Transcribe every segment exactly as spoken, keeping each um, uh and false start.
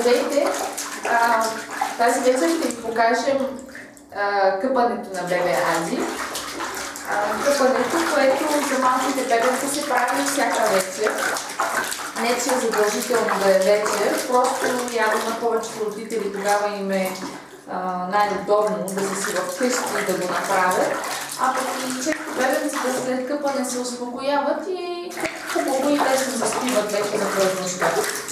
Здравейте! А, тази вечер ще ви покажем а, къпането на бебе Ади. А, къпането, което за малките бебета се прави всяка вечер. Не че е задължително да е вечер, просто явно на повечето родители тогава им е най-удобно да са си вкъщи и да го направят. А пък и често бебенците след къпане се успокояват и хубаво и лесно заспиват вече на пръзнощта.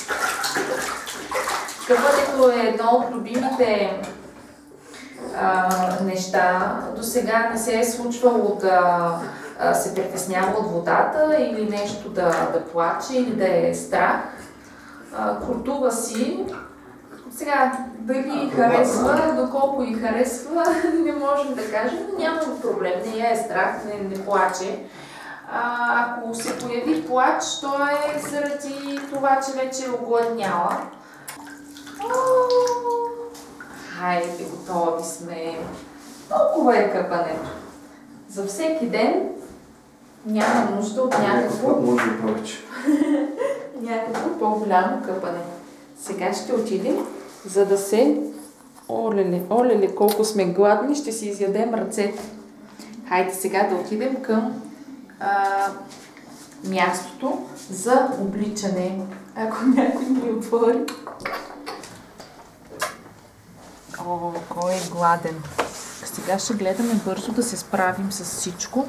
Къпането е едно от любимите а, неща. До сега не се е случвало да а, се притеснява от водата или нещо да, да плаче или да е страх. А, крутува си. Сега, дали харесва, доколко и харесва, не можем да кажем, но няма проблем, не я е страх, не, не плаче. А, ако се появи плач, то е заради това, че вече е огладняла. Хайде, готови сме. Толкова е къпането. За всеки ден няма нужда от някакво... Може и повече. някакво по-голямо къпане. Сега ще отидем, за да се... Олеле, олеле, колко сме гладни, ще си изядем ръцете. Хайде сега да отидем към а, мястото за обличане. Ако някой ни отвори. О, кой е гладен. Сега ще гледаме бързо да се справим с всичко.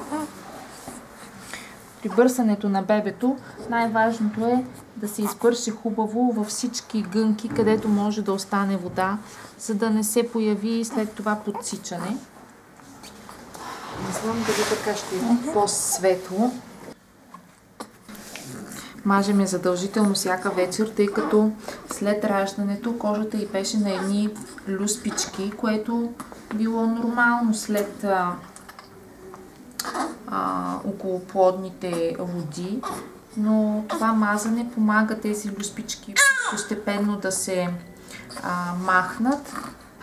При бърсането на бебето най-важното е да се избърше хубаво във всички гънки, където може да остане вода, за да не се появи след това подсичане. Не знам дали така ще е по-светло. Мажеме задължително всяка вечер, тъй като след раждането кожата й беше на едни люспички, което било нормално след а, а, околоплодните води, но това мазане помага тези люспички постепенно да се а, махнат.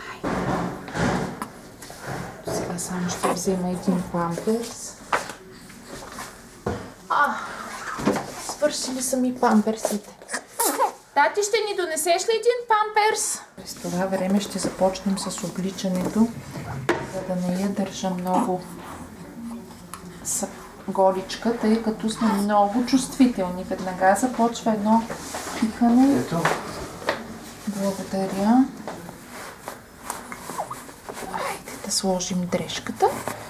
Сега само ще взема един памперс. А, свършили са ми памперсите. Тати, ще ни донесеш ли един памперс? През това време ще започнем с обличането, за да не я държа много с голичка, тъй като сме много чувствителни. Веднага започва едно пикане. Ето. Благодаря. Хайде да сложим дрежката.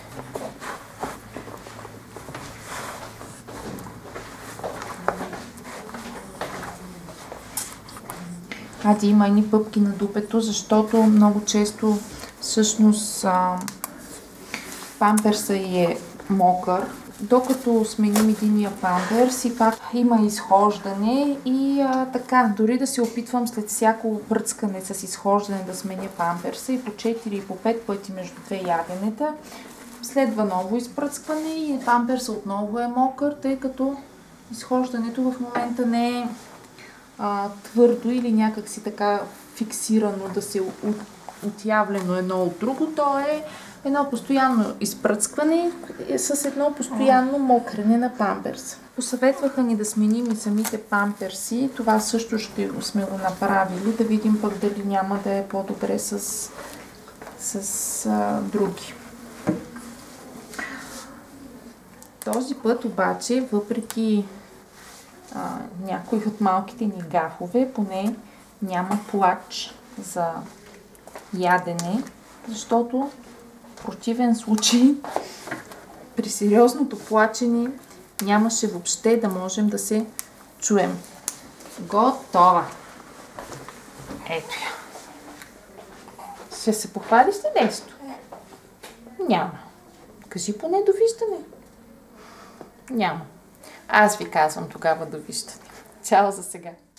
Ади има едни пъпки на дупето, защото много често всъщност а, памперса й е мокър. Докато сменим единия памперс и пак има изхождане и а, така, дори да се опитвам след всяко бръцкане с изхождане да сменя памперса и по четири и по пет пъти между две яденета, следва ново изпръскване и памперса отново е мокър, тъй като изхождането в момента не е а, твърдо или някак си така фиксирано да се от, отявлено едно от друго, то е едно постоянно изпръскване с едно постоянно мокрене на памперса. Посъветваха ни да сменим и самите памперси. Това също ще сме го направили. Да видим пък дали няма да е по-добре с, с а, други. Този път обаче, въпреки а, някои от малките ни гафове, поне няма плач за ядене, защото в противен случай при сериозното плачене нямаше въобще да можем да се чуем. Готова! Ето я. Ще се похвалиш ли нещо? Няма. Кажи поне довиждане. Няма. Аз ви казвам тогава довиждане. Чао за сега.